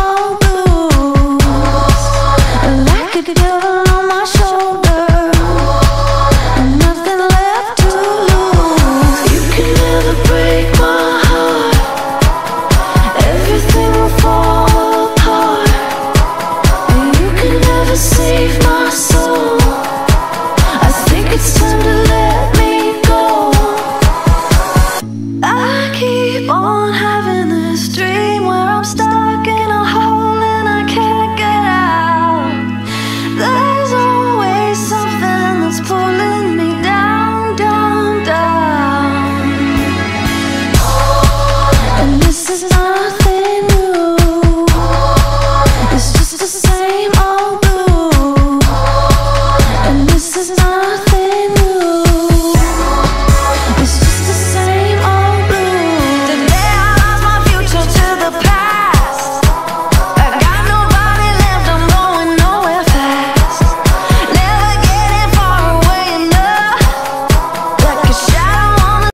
old blues, like a devil on my shoulder, and nothing left to lose. You can never break my heart, everything will fall apart, and you can never save my soul. I think it's time to let me go. I keep on having this dream where I'm stuck in a hole and I can't get out. There's always something that's pulling me down, down, down. And this is nothing new, it's just the same old blue. And this is not